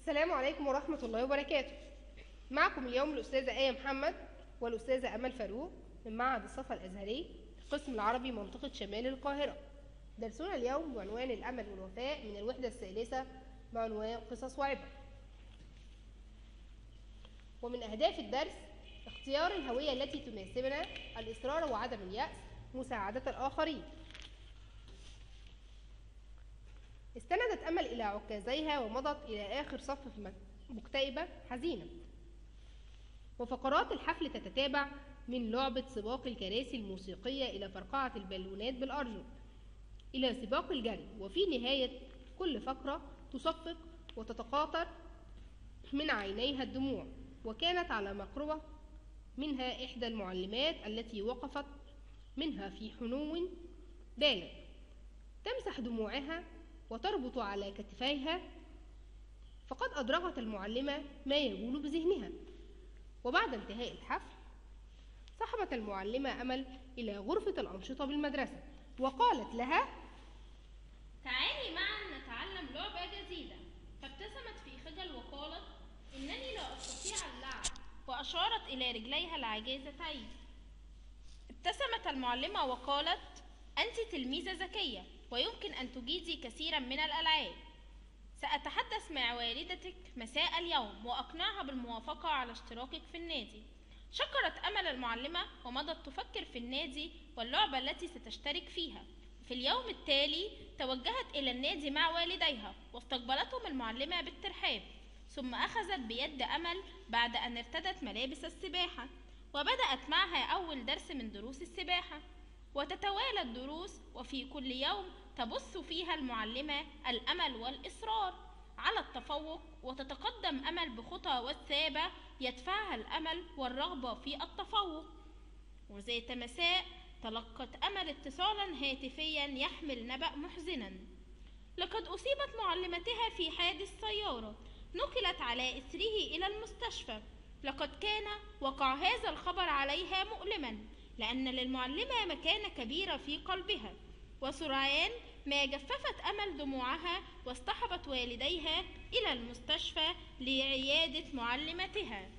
السلام عليكم ورحمة الله وبركاته. معكم اليوم الأستاذة آية محمد والأستاذة أمل فاروق من معهد الصفا الأزهري القسم العربي منطقة شمال القاهرة. درسنا اليوم بعنوان الأمل والوفاء من الوحدة الثالثة بعنوان قصص وعبر. ومن أهداف الدرس اختيار الهوية التي تناسبنا، الإصرار وعدم اليأس، مساعدة الآخرين. استندت أمل إلى عكازيها ومضت إلى آخر صف مكتئبة حزينة. وفقرات الحفل تتتابع من لعبة سباق الكراسي الموسيقية إلى فرقعة البالونات بالأرجل إلى سباق الجري. وفي نهاية كل فقرة تصفق وتتقاطر من عينيها الدموع. وكانت على مقربة منها إحدى المعلمات التي وقفت منها في حنو بالغ تمسح دموعها وتربط على كتفيها، فقد أدركت المعلمة ما يجول بذهنها. وبعد انتهاء الحفل صحبت المعلمة أمل إلى غرفة الأنشطة بالمدرسة وقالت لها: تعالي معا نتعلم لعبة جديدة. فابتسمت في خجل وقالت: إنني لا أستطيع اللعب، وأشارت إلى رجليها العاجزتين. ابتسمت المعلمة وقالت: أنت تلميذة ذكية ويمكن أن تجيدي كثيرا من الألعاب. سأتحدث مع والدتك مساء اليوم وأقنعها بالموافقة على اشتراكك في النادي. شكرت أمل المعلمة ومضت تفكر في النادي واللعبة التي ستشترك فيها. في اليوم التالي توجهت إلى النادي مع والديها واستقبلتهم المعلمة بالترحاب، ثم أخذت بيد أمل بعد أن ارتدت ملابس السباحة وبدأت معها أول درس من دروس السباحة. وتتوالى الدروس، وفي كل يوم تبث فيها المعلمة الأمل والإصرار على التفوق، وتتقدم أمل بخطى وثابة يدفعها الأمل والرغبة في التفوق. وذات مساء تلقت أمل اتصالا هاتفيا يحمل نبأ محزنا: لقد أصيبت معلمتها في حادث سيارة، نقلت على إثره إلى المستشفى. لقد كان وقع هذا الخبر عليها مؤلما، لأن للمعلمة مكانة كبيرة في قلبها. وسرعان ما جففت أمل دموعها واصطحبت والديها إلى المستشفى لعيادة معلمتها.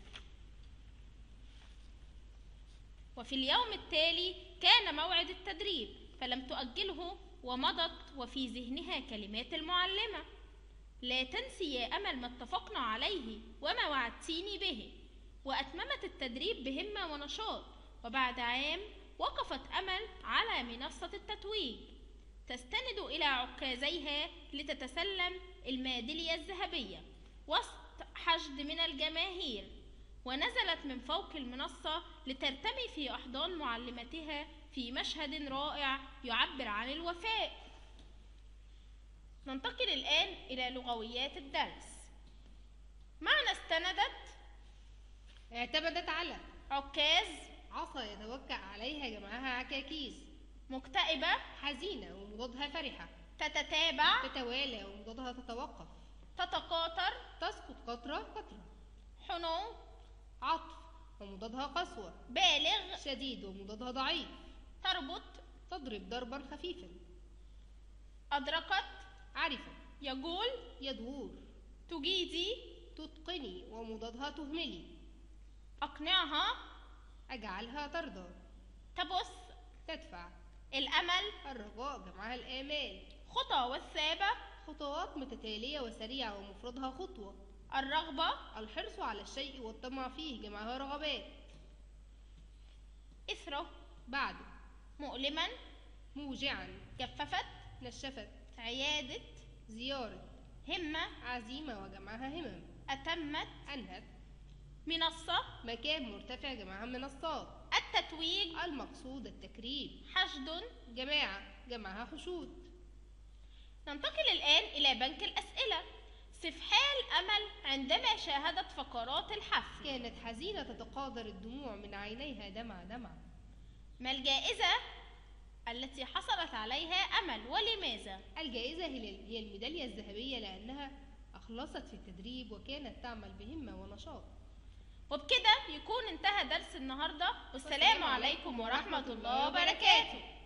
وفي اليوم التالي كان موعد التدريب، فلم تؤجله ومضت وفي ذهنها كلمات المعلمة: لا تنسي يا أمل ما اتفقنا عليه وما وعدتيني به. وأتممت التدريب بهمة ونشاط، وبعد عام وقفت أمل على منصة التتويج تستند إلى عكازيها لتتسلم الميدالية الذهبية وسط حشد من الجماهير. ونزلت من فوق المنصة لترتمي في أحضان معلمتها في مشهد رائع يعبر عن الوفاء. ننتقل الآن إلى لغويات الدرس. معنى استندت: اعتمدت على. عكاز: عصا يتوكأ عليها جمعها عكاكيز. مكتئبة: حزينة ومضادها فرحة. تتتابع: تتوالى ومضادها تتوقف. تتقاطر: تسقط قطرة قطرة. حنو: عطف ومضادها قسوة. بالغ: شديد ومضادها ضعيف. تربط: تضرب ضربا خفيفا. أدركت: عرفت. يجول: يدور. تجيدي: تتقني ومضادها تهملي. أقنعها: أجعلها ترضى. تبث: تدفع. الأمل: الرجاء جمعها الآمال. خطى والثابة: خطوات متتالية وسريعة ومفردها خطوة. الرغبة: الحرص على الشيء والطمع فيه جمعها رغبات. إثره: بعده. مؤلما: موجعا. جففت: نشفت. عيادة: زيارة. همة: عزيمة وجمعها همم. أتمت: أنهت. منصة: مكان مرتفع جمعها منصات. التتويج: المقصود التكريم. حشد: جماعة جمعها حشود. ننتقل الآن إلى بنك الأسئلة. صف حال أمل عندما شاهدت فقرات الحفل. كانت حزينة تتقاطر الدموع من عينيها دمع دمع. ما الجائزة التي حصلت عليها أمل ولماذا؟ الجائزة هي الميدالية الذهبية لأنها أخلصت في التدريب وكانت تعمل بهمة ونشاط. وبكده يكون انتهى درس النهاردة، والسلام عليكم ورحمة الله وبركاته.